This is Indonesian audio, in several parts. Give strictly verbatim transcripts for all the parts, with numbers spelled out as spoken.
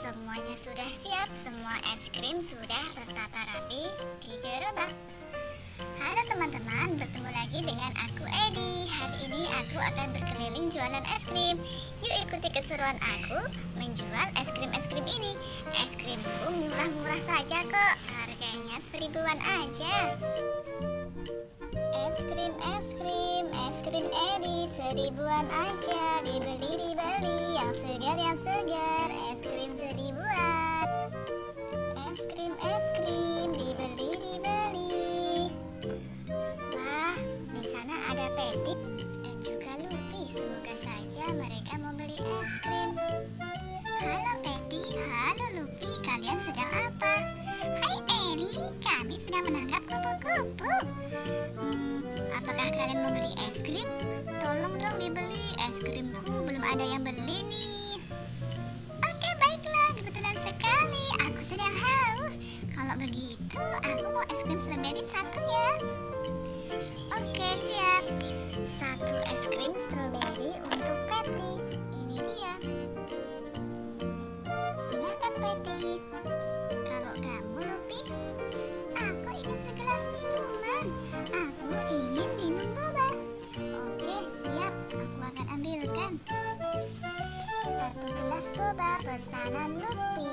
Semuanya sudah siap, semua es krim sudah tertata rapi di gerobak. Halo teman-teman, bertemu lagi dengan aku Edi. Hari ini aku akan berkeliling jualan es krim. Yuk ikuti keseruan aku menjual es krim-es krim ini. Es krimku murah-murah saja kok, harganya seribuan aja. Es krim, es krim, es krim Edi seribuan aja. Dibeli-dibeli, yang segar, yang segar. Es krim seribuan. Es krim, es krim, dibeli-dibeli. Wah, di sana ada Patty dan juga Luffy. Semoga saja mereka mau beli es krim. Halo Patty, halo Luffy, kalian sedang apa? Hai Eri, kami sedang menangkap kupu-kupu. Hmm, apakah kalian mau beli es krim? Tolong dong dibeli, es krimku belum ada yang beli nih. Oke baiklah, kebetulan sekali, aku sedang haus. Kalau begitu, aku mau es krim strawberry satu ya. Oke siap, satu es krim strawberry untuk Patty. Ini dia. Silakan Patty. Kalau kamu Luffy, aku ingin segelas minuman. Aku ingin minum boba. Oke siap, aku akan ambilkan. Satu gelas boba pesanan Luffy.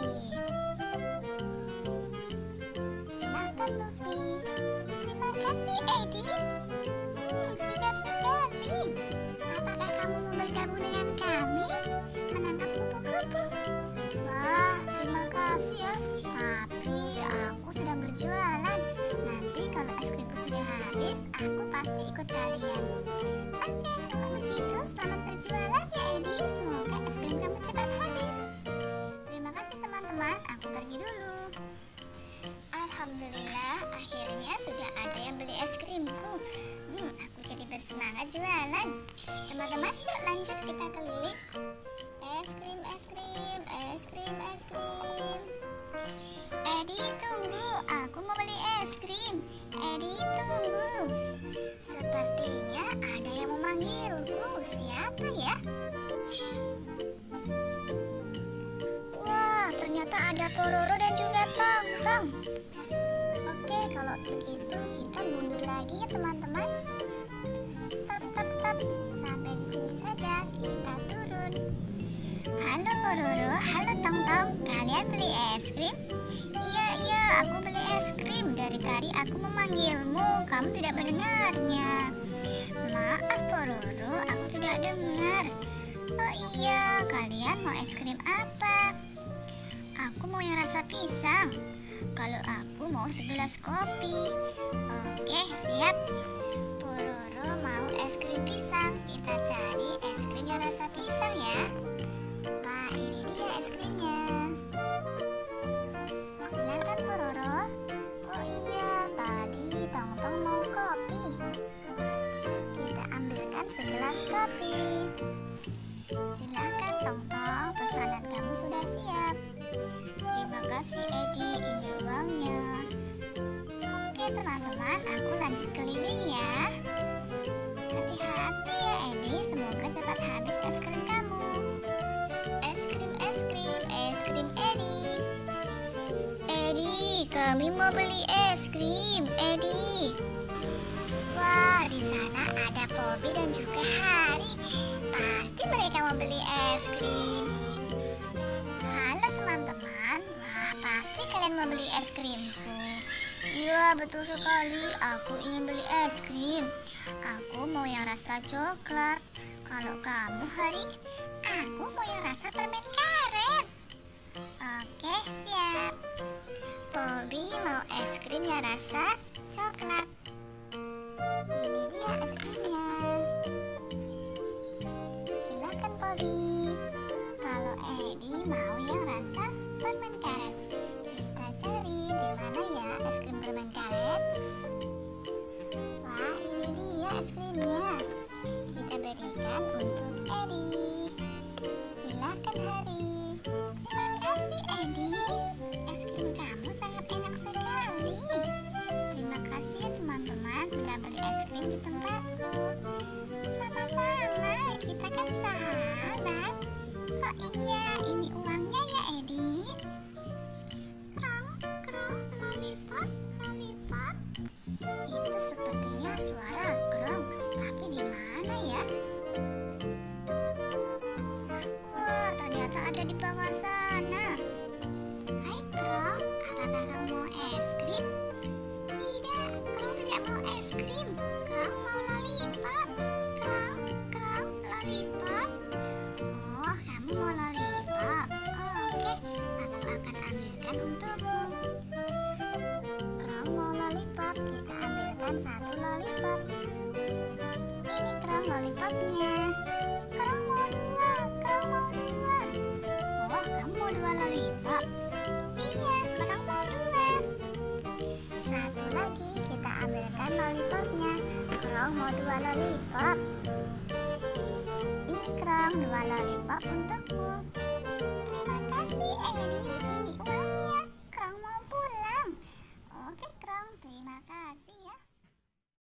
Silakan Luffy. Terima kasih Edi. Hmm, segar sekali. Apakah kamu mau bergabung dengan kami menangkap kupu-kupu? Wah, terima kasih ya. Tapi aku sedang berjualan. Nanti kalau es krimku sudah habis, aku pasti ikut kalian. Oke, kalau begitu selamat berjualan ya Edi. Semoga es krim kamu cepat habis. Terima kasih teman-teman, aku pergi dulu. Alhamdulillah, akhirnya sudah ada yang beli es krimku. Hmm, aku jadi bersemangat jualan. Teman-teman, yuk lanjut kita keliling. Es krim, es krim, es krim, es krim. Edi tunggu, aku mau beli es krim. Edi tunggu. Sepertinya ada yang memanggilku. Siapa ya? Wah, ternyata ada Pororo dan juga Tong Tong. Oke, kalau begitu kita mundur lagi ya teman-teman. Stop, stop, stop. Sampai di sini saja kita turun. Halo Pororo, halo Tong Tong. Kalian beli es krim? Iya, iya, aku beli es krim. Dari tadi aku memanggilmu, kamu tidak mendengarnya. Maaf Pororo, aku tidak dengar. Oh iya, kalian mau es krim apa? Aku mau yang rasa pisang. Kalau aku mau segelas kopi. Oke, siap. Pororo mau es krim pisang. Kita cari es krim yang rasa pisang ya. Nah, ini dia es krimnya. Silakan Pororo. Oh iya, tadi Tong Tong mau kopi. Kita ambilkan segelas kopi. Silakan Tong Tong, pesanan kamu sudah siap. Terima kasih Edi, ini uangnya. Oke teman-teman, aku lanjut keliling ya. Hati-hati ya Edi, semoga cepat habis es krim kamu. Es krim, es krim, es krim Edi. Edi, kami mau beli es krim, Edi. Wah, di sana ada Poppy dan juga Hari. Pasti mereka mau beli es krim. Halo teman-teman, wah pasti kalian mau beli es krimku. Iya betul sekali, aku ingin beli es krim. Aku mau yang rasa coklat. Kalau kamu Hari, aku mau yang rasa permen karet. Oke siap. Poppy mau es krim yang rasa coklat. Ini dia es krimnya. Silakan Poppy. Kalau Edi mau yang rasa permen karet. Kita cari di mana ya es krim permen karet. Wah, ini dia es krimnya. Kita berikan untuk Edi. Silakan Hari. Terima kasih Edi. Es krim kamu sangat enak sekali. Terima kasih ya teman-teman sudah beli es krim di tempatku. Sama-sama, kita kan sahabat. Oh iya, ini uangnya ya Edi. ternyata ada di bawah sana. Hai Krong, apakah kamu mau es krim? Tidak, Krong tidak mau es krim. Krong mau lollipop. Krong, Krong, lollipop. Oh, kamu mau lollipop? Oke, aku akan ambilkan untukmu. Krong mau lollipop, kita ambilkan satu lollipop. Ini Krong lollipopnya. Krong mau dua, Krong mau dua. Oh, kamu mau dua lollipop? Iya, Krong mau dua. Satu lagi, kita ambilkan lollipopnya. Krong mau dua lollipop. Ini Krong, dua lollipop untukmu. Terima kasih Eri, ini uangnya. Krong mau pulang. Oke Krong, terima kasih.